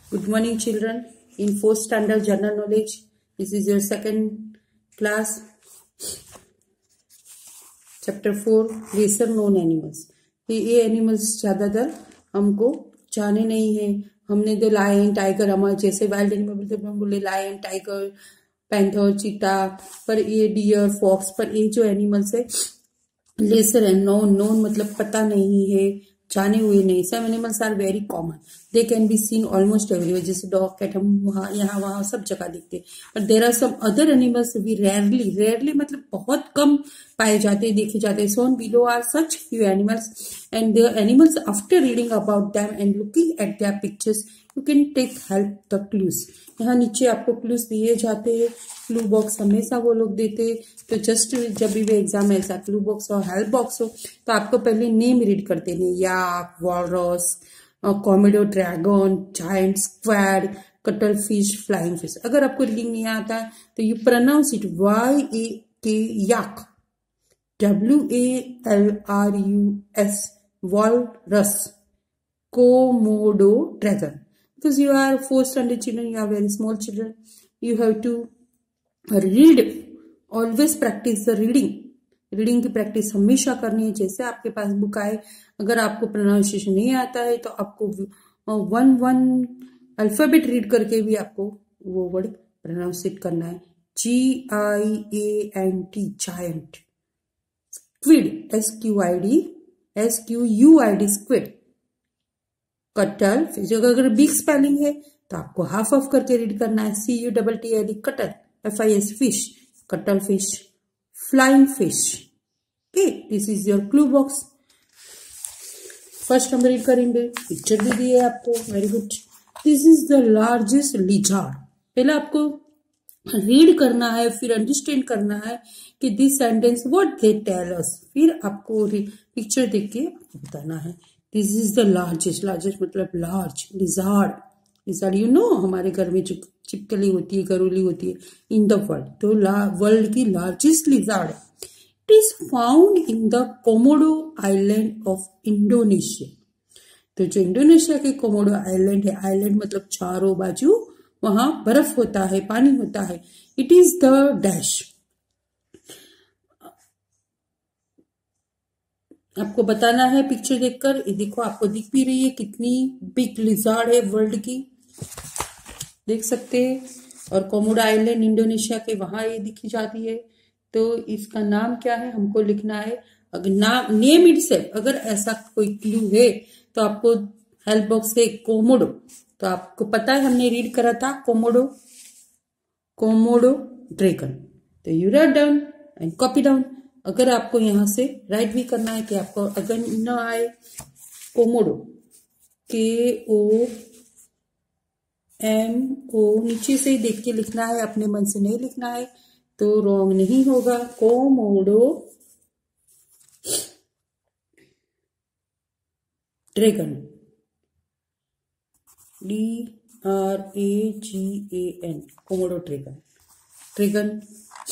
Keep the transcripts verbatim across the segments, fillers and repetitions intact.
Good morning, children. In fourth standard general knowledge, this is your second class, chapter four, lesser known animals. ये animals ज्यादातर हमको जाने नहीं है. हमने तो लायन, टाइगर, हमारे जैसे वाइल्ड एनिमल बोलते हैं, हम बोले लायन, टाइगर, पैंथर, चीता, पर ये डियर, फॉक्स, पर ये जो एनिमल्स है लेसर है. नोन नोन मतलब पता नहीं है, जाने हुए नहीं. Some animals are very common, they can be seen almost everywhere. जैसे डॉग, कैट हम वहाँ यहाँ वहाँ सब जगह दिखते हैं. But there are some other animals we rarely rarely मतलब बहुत कम पाए जाते हैं, देखे जाते हैं. Shown below are such few animals and their animals. After reading about them and looking at their pictures you can take help the clues. यहाँ नीचे आपको क्लूज दिए जाते हैं. क्लू बॉक्स हमेशा वो लोग देते हैं. तो जस्ट जब भी वे एग्जाम ऐसा क्लू बॉक्स और हेल्प बॉक्स हो तो आपको पहले नेम रीड करते हैं. Yak, walrus, Komodo, dragon, giant, squid, cuttlefish, flying fish. अगर आपको रीडिंग नहीं आता है तो you pronounce it Y A K yak, W A L R U S, walrus, Komodo, dragon. Because you are fourth standard children, you are very small children, you have to read, always practice the reading. Reading की practice हमेशा करनी है. जैसे आपके पास book आए, अगर आपको pronunciation नहीं आता है तो आपको वन वन अल्फाबेट रीड करके भी आपको वो वर्ड प्रोनाउंसिएट करना है. G I A N T, giant. Squid, S Q I D, S Q U I D, squid. Cuttlefish, अगर बिग स्पेलिंग है तो आपको हाफ ऑफ करके रीड करना है. C U double T L E, cuttle, F I S, fish, cuttlefish, flying fish. Okay, this is your clue box. First हम read करेंगे, picture भी दी है आपको. Very good. This is the largest lizard. पहले आपको read करना है, फिर अंडरस्टैंड करना है कि this sentence what they tell us. फिर आपको पिक्चर देख के बताना है. This is the largest. Largest मतलब large. Lizard, lizard you know हमारे घर में जो चिपकली होती है, गरुली होती है, इन द वर्ल्ड. तो वर्ल्ड की लार्जेस्ट लिजार्ड है. It is found in the Komodo island of Indonesia. तो जो इंडोनेशिया के कोमोडो आइलैंड है, आइलैंड मतलब चारों बाजू वहां बर्फ होता है, पानी होता है. It is the dash. आपको बताना है पिक्चर देखकर. ये देखो आपको दिख भी रही है कितनी बिग लिजार्ड है वर्ल्ड की, देख सकते हैं. और कोमोडो आइलैंड इंडोनेशिया के वहां ये दिखी जाती है. तो इसका नाम क्या है हमको लिखना है. अगर नाम नेम इटसेल्फ, अगर ऐसा कोई क्लू है तो आपको हेल्प बॉक्स है कोमोडो. तो आपको पता है हमने रीड करा था कोमोडो, कोमोडो ड्रैगन. तो you write down and copy down. अगर आपको यहां से राइट भी करना है कि आपको अगर न आए, कोमोडो, के ओ एम ओ, नीचे से ही देख के लिखना है, अपने मन से नहीं लिखना है तो रॉन्ग नहीं होगा. Komodo dragon, D R A G A N, Komodo dragon. Dragon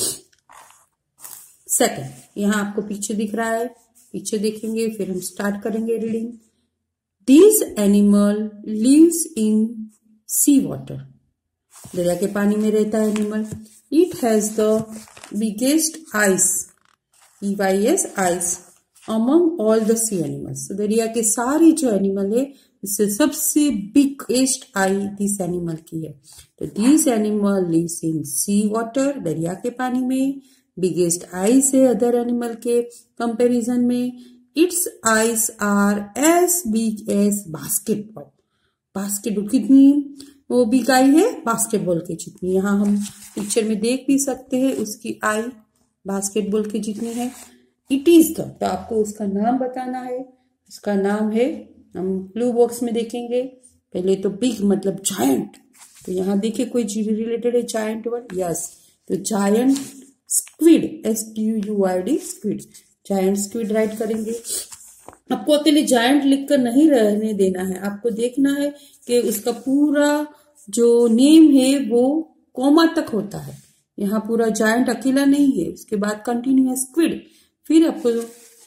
second. यहाँ आपको पीछे दिख रहा है, पीछे देखेंगे फिर हम स्टार्ट करेंगे reading. This animal lives in sea water. दरिया के पानी में रहता है animal. It has the biggest eyes, E Y S, eyes, among all the sea animals. दरिया के सारे जो एनिमल है उससे सबसे बिगेस्ट आई दिस एनिमल की है. तो this animal lives in sea water, दरिया के पानी में. बिगेस्ट आइज है अदर एनिमल के कंपैरिजन में. Its eyes are as big as basketball. Basketball कितनी वो बिग आई है, बास्केटबॉल के जितनी. यहाँ हम पिक्चर में देख भी सकते हैं उसकी आई बास्केटबॉल के जितनी है. इट इज द, तो आपको उसका नाम बताना है. उसका नाम है, हम ब्लू बॉक्स में देखेंगे. पहले तो बिग मतलब जायंट. तो यहाँ देखिए कोई जीवी रिलेटेड है जायंट वर्ड. यस, तो giant squid, S Q U I D, squid. Giant squid write करेंगे. आपको अकेले जायंट लिखकर नहीं रहने देना है, आपको देखना है कि उसका पूरा जो नेम है वो कोमा तक होता है. यहाँ पूरा जायंट अकेला नहीं है, उसके बाद कंटिन्यू है स्क्विड. फिर आपको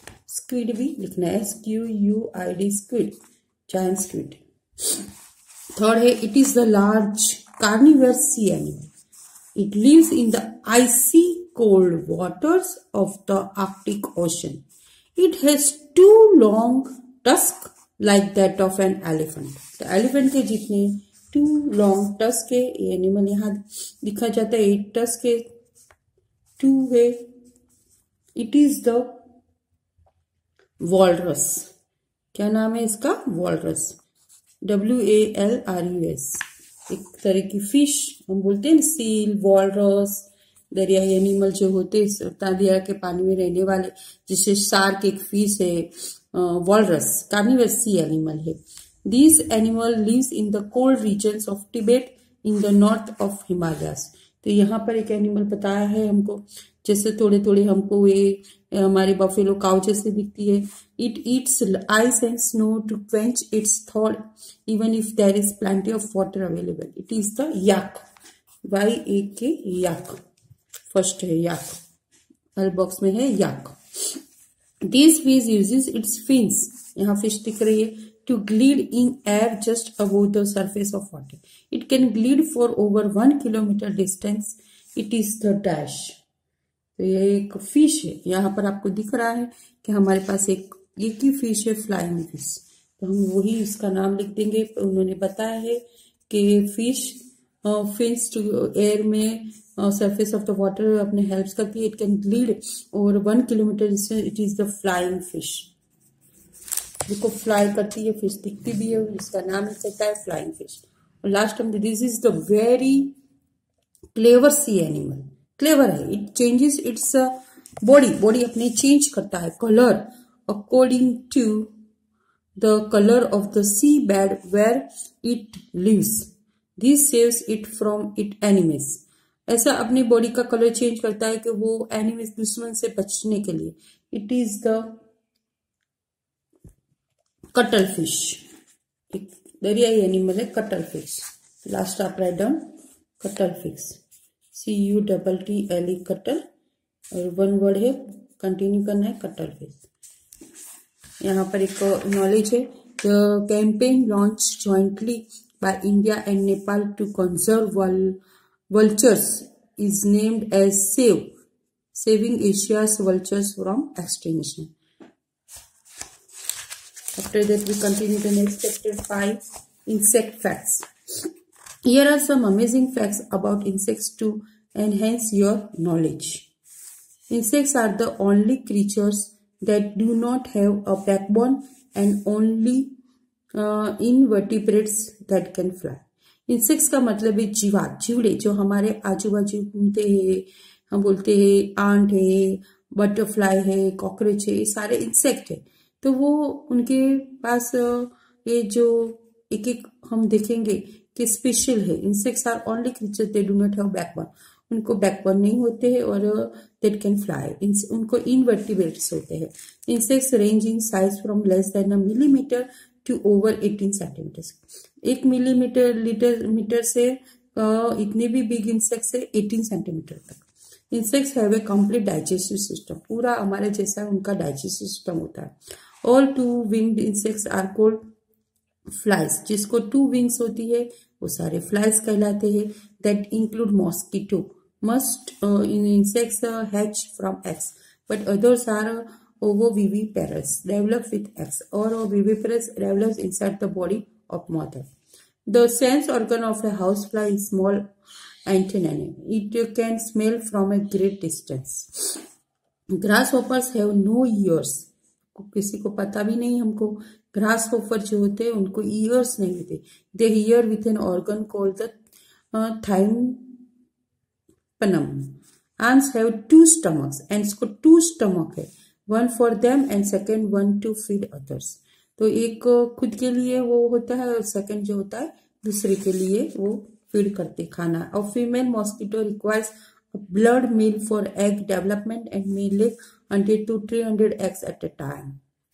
स्क्विड भी लिखना है, S Q U I D, squid, giant squid. Third है, it is the large carnivorous sea animal. It lives in the icy cold waters of the Arctic Ocean. It has two long tusks like that of an elephant. तो elephant के जितने two long tusks है, ये animal यहाँ दिखा जाता है. eight tusks है, two है. It is the walrus. क्या नाम है इसका? walrus. W A L R U S. एक तरह की फिश हम बोलते हैं, सील, वॉलरस, दरियाई एनिमल जो होते हैं दरिया के पानी में रहने वाले, जिसे शार्क एक फिश है. वॉलरस कार्निवरस सी एनिमल है. This animal lives in the cold regions of Tibet in the north of Himalayas. तो यहाँ पर एक एनिमल बताया है हमको, जैसे थोड़े थोड़े हमको ये हमारे बफेलो काउ जैसे दिखती है. It eats ice and snow to quench its thought even if there is plenty of water available. It is the yak. Y A K yak first है. याक हर बॉक्स में है yak. This fish uses its fins, यहाँ fish दिख रही है, to glide in air just above the surface of water. It can glide for over one kilometer distance. It is the dash. तो ये एक फिश है. यहाँ पर आपको दिख रहा है कि हमारे पास एक एक ही फिश है, फ्लाइंग फिश. तो हम वही इसका नाम लिख देंगे. उन्होंने बताया है कि फिश फिन्स टू एयर में सरफेस ऑफ द वाटर अपने हेल्प करती है. It can glide over one kilometre distance. It is the flying fish. जिसको फ्लाई करती है फिश दिखती भी है, इसका नाम लिख सकता है फ्लाइंग फिश. और लास्ट में this is the very clever sea animal. Clever है. It changes its body body अपने चेंज करता है colour according to the colour of the sea bed where it lives. This saves it from it enemies. ऐसा अपनी body का colour change करता है कि वो एनिमीज दुश्मन से बचने के लिए. It is the cuttlefish. एक दरियाई एनिमल है कटल फिश. लास्ट आप write down cuttlefish. C U double T L E cuttle, और वन वर्ड है, कंटिन्यू करना है कटल फिश. यहाँ पर एक नॉलेज है. The campaign launch jointly by India and Nepal to conserve vultures is named as SAVE, Saving Asia's Vultures from Extinction. After that, we continue the next chapter five, insect facts. Here are some amazing facts about insects to enhance your knowledge. Insects are the only creatures that do not have a backbone and only uh, invertebrates that can fly. Insects का मतलब है जीवात, जीवड़े जो हमारे आजू बाजू घूमते हैं. हम बोलते हैं आंट है, बटरफ्लाई है, कॉकरोच है, ये सारे इंसेक्ट है. तो वो उनके पास ये जो एक एक हम देखेंगे कि स्पेशल है. Insects are only creature they do not have backbone. उनको बैकबोन नहीं होते हैं और दैट कैन फ्लाई. उनको इनवर्टिब्रेट्स होते हैं. Insects range in size from less than a millimetre to over eighteen centimetre. एक मिलीमीटर लीटर मीटर से uh, इतने भी बिग इंसेक्ट्स है एटीन सेंटीमीटर तक. Insects have a complete digestive system. पूरा हमारे जैसा उनका डाइजेस्टिव सिस्टम होता है. All two winged insects are called flies. जिसको टू विंग्स होती है वो सारे फ्लाइज कहलाते हैं. That include mosquito. Must insects hatch from eggs but others are ovoviviparous, develop with eggs, or oviviparous develops inside the body of mother. The sense organ of a housefly is small antennae. It can smell from a great distance. Grasshoppers have no ears. किसी को पता भी नहीं हमको. Grasshopper जो होते हैं उनको ईयर्स नहीं होते. They hear with an organ called the uh, tympanum. Ants have two stomachs. Ants को two stomach है. One for them and second one to feed others. तो एक खुद के लिए वो होता है और सेकेंड जो होता है दूसरे के लिए वो फीड करते खाना. और female mosquito requires blood meal for egg development and may lay hundred to three hundred eggs at a time.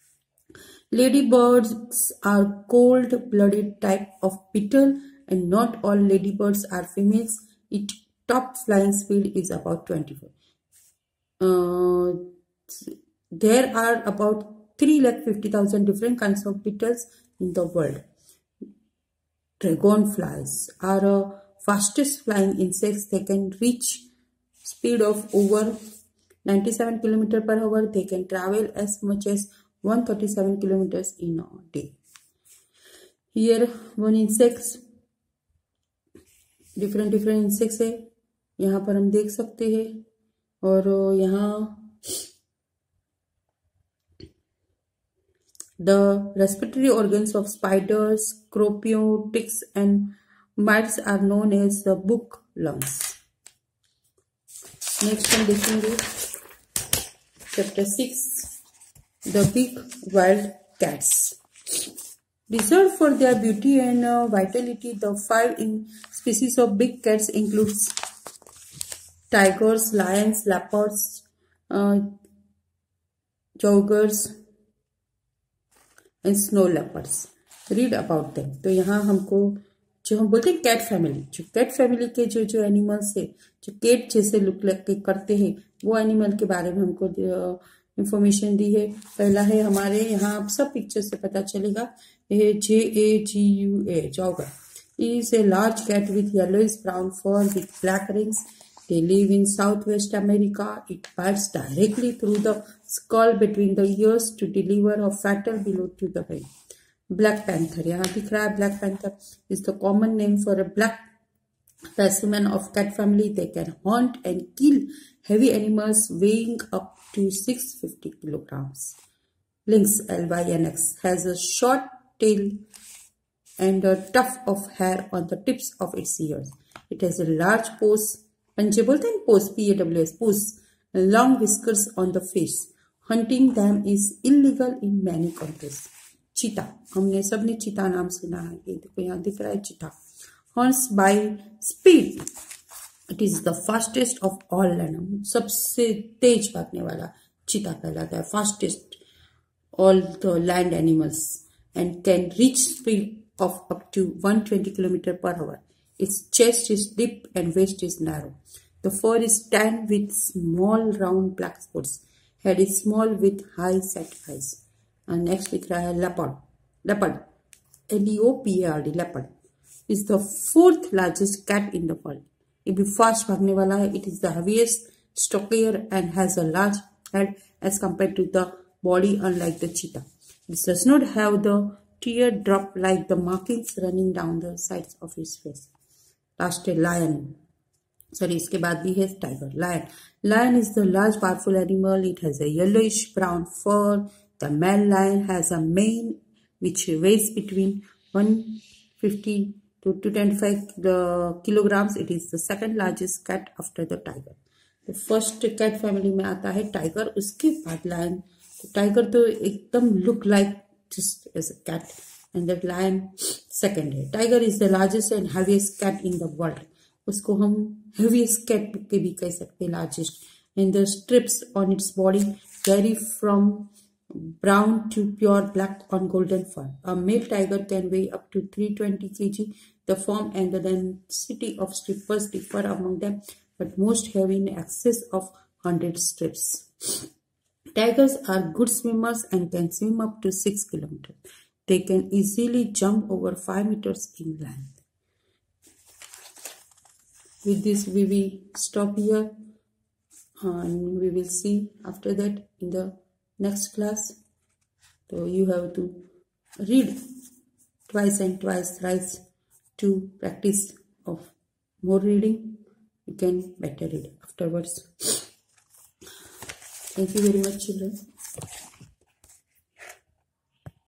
Ladybirds are cold-blooded type of beetle and not all ladybirds are females. Its top flying speed is about twenty-four. Uh, There are about three lakh fifty thousand different kinds of beetles in the world. dragonflies are a fastest flying insects. They can reach speed of over ninety-seven kilometers per hour. They can travel as much as one hundred thirty-seven kilometers in a day. Here one insects, different different insects है यहाँ पर हम देख सकते हैं. और यहाँ the respiratory organs of spiders, scorpions, ticks and mites are known as the book lungs. Next हम देखेंगे chapter six, the big wild cats. Reserved for their beauty and uh, vitality, the five in species of big cats includes tigers, lions, leopards, uh, jaguars and snow leopards. Read about them. तो यहाँ हमको जो हम बोलते हैं cat family, जो cat family के जो जो एनिमल्स है, जो कैट जैसे लुक लाइक करते हैं, वो एनिमल के बारे में हमको इंफॉर्मेशन दी है. पहला है हमारे यहाँ, आप सब पिक्चर से पता चलेगा, ये J A G U A jaguar. Is a large cat with yellowish brown fur with black rings. They live in Southwest America. It bites directly through the skull between the ears to deliver a fatal blow to the brain. Black panther, यहाँ दिख रहा है. Black panther is the common name for a black specimen of cat family. They can hunt and kill heavy animals weighing up to six hundred fifty kilograms. Lynx, L Y N X, has a short tail and a tuft of hair on the tips of its ears. It has a large paws. पंजे बोलते हैं paws, P A W S, paws, long whiskers on the face. Hunting them is illegal in many countries. चीता, हमने सबने चीता नाम सुना है. ये देखो यहाँ दिख रहा है चीता. Hunts by speed. It is the fastest of all land. सबसे तेज भागने वाला चीता कहलाता है, fastest all the land animals, and can reach speed of up to one hundred twenty kilometers per hour. Its chest is deep and waist is narrow. The fur is tan with small round black spots. Head is small with high set eyes. And next लिख रहा है leopard. Leopard, L E O P A R D, leopard is the fourth largest cat in the world. ये भी fast भागने वाला है. It is the heaviest, stockier and has a large head as compared to the body, unlike the cheetah. It does not have the teardrop like the markings running down the sides of its face. Last है lion. Sorry, इसके बाद भी है tiger. Lion, lion is the large powerful animal. It has a yellowish brown fur. The male lion has a mane which weighs between one hundred fifty to two hundred twenty-five kilograms. It is the second largest cat after the tiger. तो first cat family में आता है tiger, उसके बाद lion. Tiger तो एकदम look like just as a cat, and that lion second है. Tiger is the largest and heaviest cat in the world. उसको हम heaviest cat के भी कह सकते हैं, largest. And the strips on its body vary from brown to pure black on golden fur. A male tiger can weigh up to three hundred twenty kilograms. The form and the density of strippers differ among them, but most have in excess of one hundred strips. Tigers are good swimmers and can swim up to six kilometers. They can easily jump over five meters in length. With this, we will stop here, and we will see after that in the next class. So you have to read twice and twice thrice to practice of more reading. You can better read afterwards. Thank you very much, children.